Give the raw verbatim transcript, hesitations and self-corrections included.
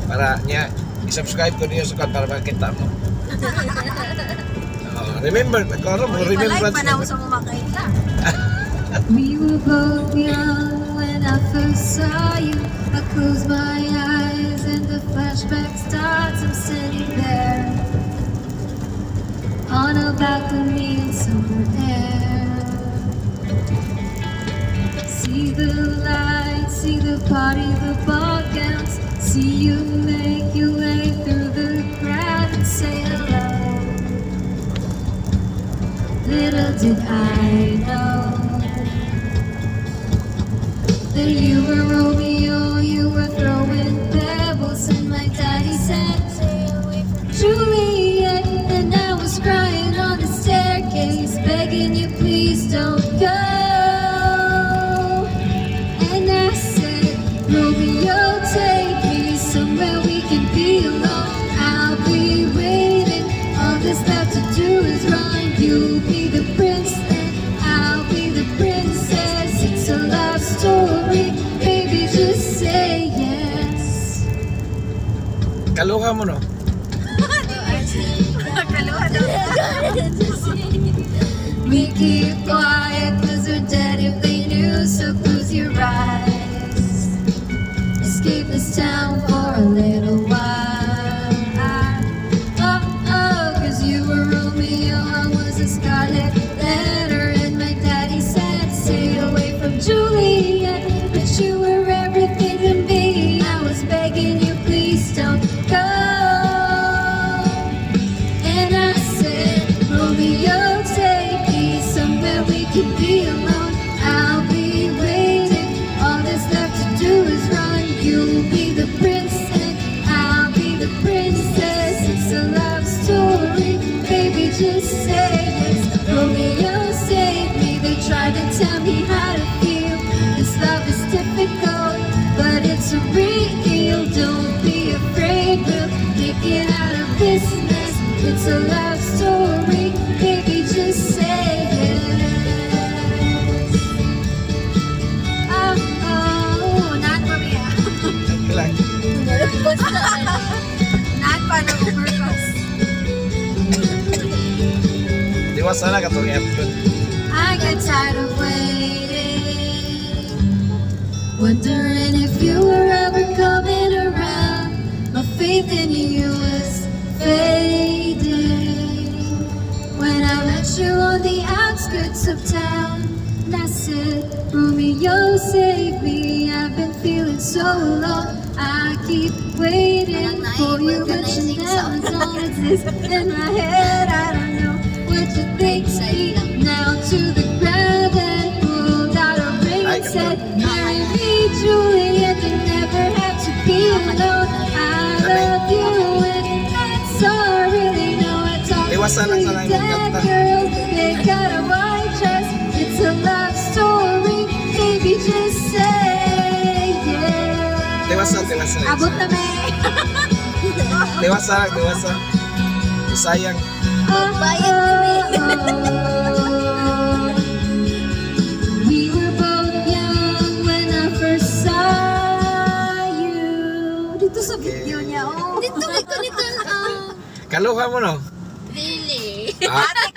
Para niya, i-subscribe ko niyo sa kan para makita mo. Oh, remember, kung mo remember. Pa na usa mo makita. We were both young when I first saw you. I close my eyes and the flashback starts. I'm sitting there on a balcony in summer air. See the lights, see the party, the ball gowns. See you make your way through the crowd and say hello. Little did I know that you were Romeo, you were throwing pebbles, and my daddy said, stay away from Juliet, and I was crying on the staircase, begging you please don't go. And I said, Romeo, take me somewhere we can be alone. I'll be waiting, all that's left to do is run. You'll be the prince and I'll be the princess. It's a love story, baby, just say yes. Kaluha mo no? Kaluha daw. We keep quiet cause we're dead if they knew, so close your eyes. Escape this town for a little while. Oh, oh, cause you were Romeo, I was a scarlet letter, and my daddy said, stay away from Juliet, but you were everything to me. I was begging you, please don't go. And I said, Romeo, take me somewhere we can be alone. I'll be waiting, all that's left to do is run. You'll be the prince and I'll be the princess. It's a love story, baby, just say yes. Romeo, save me, they tried to tell me how to feel. This love is difficult, but it's real. Don't be afraid, we'll make it out of this mess. It's a love story, baby, just say yes. Oh, Oh, naan pa miya. Ilang? Naan pa na overpass. Di ba sana katong episode? I got tired of waiting, wondering if you were ever coming around. My faith in you was fading when I met you on the outskirts of town. And I said, Romeo, save me, I've been feeling so alone. I keep waiting for you, but you never don't exist in my head. I don't know what you think. Speak now to the ground and pulled out a ring and said, marry me, Juliet, and never have to be alone. I love you and that's all I really know. I talk Iwasan lang sa to lain mong that kanta. girl, they got a white dress. It's a love story, baby, just say yes. Dewasa, dewasa. Abot na me. Dewasa, dewasa. Sayang. Bayad We were both young when I first saw you. Dito sa video niya, oh. Dito ito nito. Kaluha mo no? Dili. Ah,